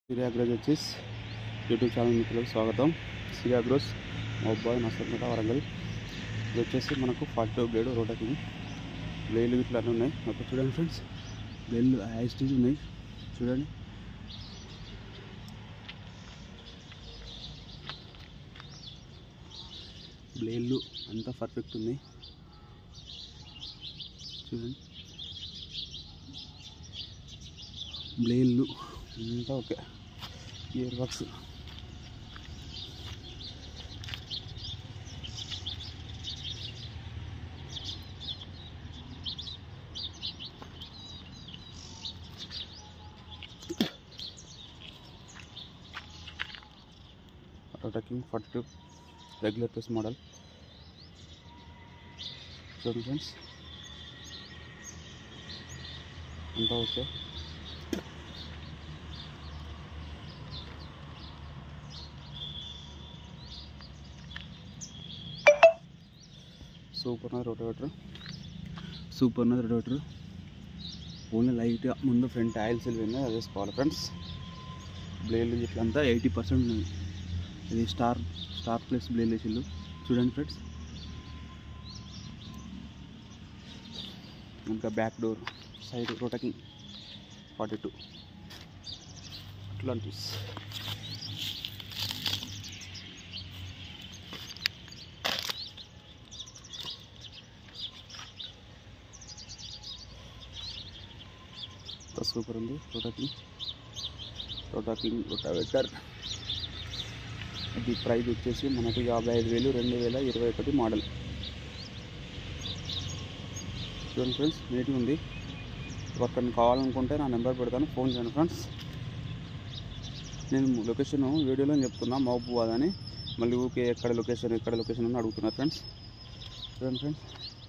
siri agros వచ్చేసి YouTube channel మిత్రులకు స్వాగతం. siri agros mobile Narsaripeta Warangal. ఇది వచ్చేసి మనకు 42 బ్లేడ్ రోటకి బ్లేడ్లు ఇట్లా అన్నీ ఉన్నాయి. ఒక చూడండి ఫ్రెండ్స్, బ్లేడ్లు యాస్టీజ్ ఉన్నాయి చూడండి. బ్లేడ్లు అంతా పర్ఫెక్ట్ ఉన్నాయి చూడండి. బ్లేడ్లు అంతా okay. Gear box rotating 42 regular press model చూడండి ఫ్రెండ్స్, అంతా ఓకే. సూపర్ ఉన్నది రోటవేటర్. ఓన్లీ లైట్గా ముందు ఫ్రంట్ ఆయిల్ సీల్ పోయింది, అది వేసుకోవాలి ఫ్రెండ్స్. బ్లేడ్లు ఇట్లంతా 80% ఉన్నాయి. ఇది స్టార్ ప్లస్ బ్లేడ్ వేసిల్లు చూడండి ఫ్రెండ్స్. ఇంకా back door side rotating 42 Atlantis. Super ఉంది రోటావేటర్. ఇది ప్రైస్ వచ్చేసి మనకు 55,000, 2021 మోడల్. చూడండి ఫ్రెండ్స్, నీట్గా ఉంది. ఎవరికైనా కావాలనుకుంటే నా నెంబర్ పెడతాను, ఫోన్ చేయండి ఫ్రెండ్స్. నేను లొకేషన్ వీడియోలో చెప్తున్నా, మహబూబాద్ అని. మళ్ళీ ఊకే ఎక్కడ లొకేషన్ అని అడుగుతున్నారు ఫ్రెండ్స్. చూడండి friends,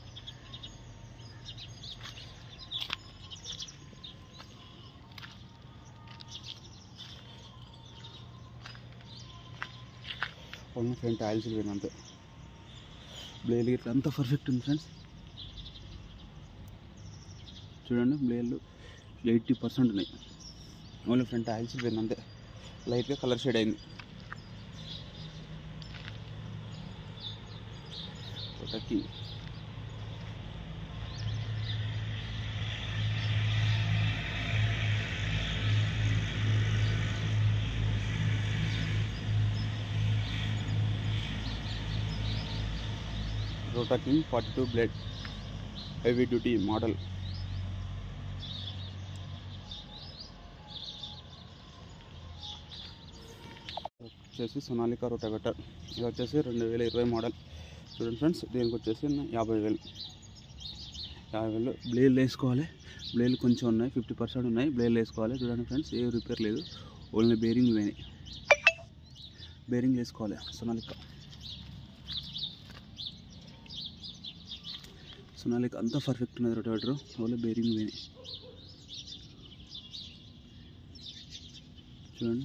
only front oil seal పోయింది అంతే. బ్లేడ్లు ఇట్లా అంతా పర్ఫెక్ట్ ఉంది ఫ్రెండ్స్. చూడండి, బ్లేడ్లు 80% ఉన్నాయి. ఓన్లీ ఫ్రంట్ ఆయిల్ సీల్ పోయింది అంతే. లైట్గా కలర్ షేడ్ అయింది. ఒకటి rotating 42 blade heavy duty model. వచ్చేసి సొనాలికా రోటావేటర్. ఇది వచ్చేసి 2020 మోడల్. చూడండి ఫ్రెండ్స్, దీనికి వచ్చేసి 50,000 బ్లేడ్లు వేసుకోవాలి. బ్లేడ్లు కొంచెం ఉన్నాయి, 50% ఉన్నాయి. బ్లేడ్లు వేసుకోవాలి. చూడండి ఫ్రెండ్స్, ఏ రిపేర్ లేదు, ఓన్లీ బేరింగ్ పోయినాయి. బేరింగ్ వేసుకోవాలి. సొనాలికా అంతా పర్ఫెక్ట్ ఉన్నది రోటావేటర్, ఓన్లీ బేరింగ్ పోయినాయి. చూడండి,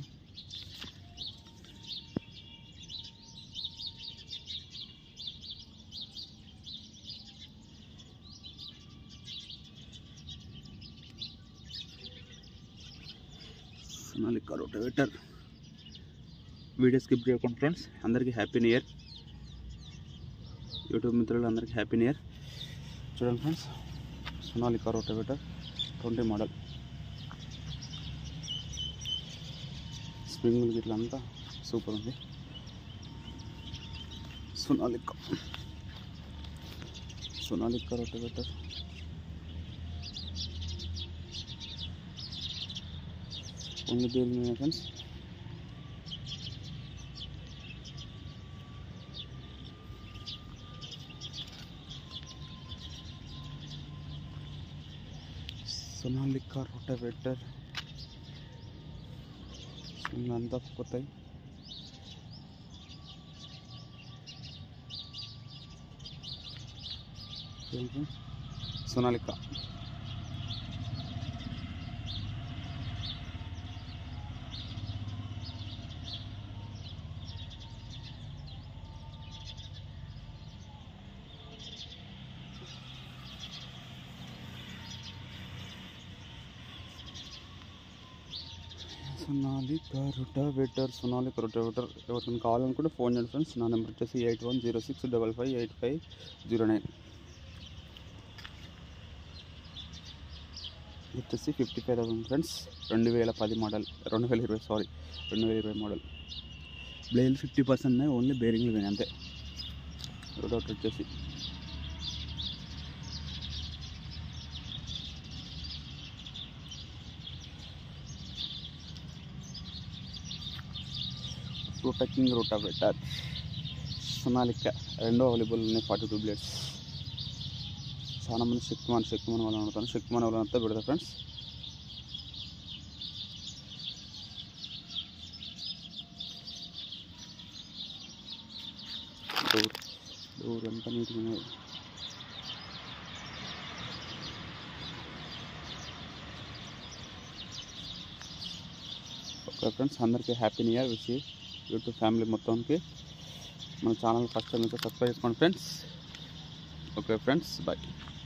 సొనాలికా రోటావేటర్. వీడియో స్కిప్ చేయకుండా ఫ్రెండ్స్. అందరికీ హ్యాపీ న్యూ ఇయర్. యూట్యూబ్ మిత్రులు అందరికీ హ్యాపీ న్యూ ఇయర్. చూడండి ఫ్రెండ్స్, సొనాలికా రోటావేటర్ 20 మోడల్. స్ప్రింగులు ఇట్లా అంతా సూపర్ ఉంది. Sonalika rotavator. Only bearing friends. Sonalika rotavator అంతా పోతాయి. Sonalika sonalika rotavators. ఎవరికైనా కావాలనుకుంటే ఫోన్ చేయండి ఫ్రెండ్స్. నా నెంబర్ వచ్చేసి 8106558509. వచ్చేసి 55,000 ఫ్రెండ్స్. 2010 model, 2020 model. బ్లేడ్ 50% ఉన్నాయి, ఓన్లీ బేరింగ్లు పోయినాయి అంతే. రోటావేటర్ వచ్చేసి రోటావేటర్ సొనాలికా రెండో అవైలబుల్ ఉన్నాయి. 42 బ్లేడ్స్. చాలా మంది శక్తిమాన్ వాళ్ళని అడుగుతాను. శక్తిమాన్ వాళ్ళంతా పెడతా ఫ్రెండ్స్. డోర్ ఎంత నీట్గా ఉన్నది. ఓకే ఫ్రెండ్స్, అందరికీ happy new year. Wish YouTube family మొత్తానికి. మన ఛానల్ ఫస్ట్ టైం అయితే సబ్స్క్రైబ్ చేసుకోండి ఫ్రెండ్స్. Okay friends, bye.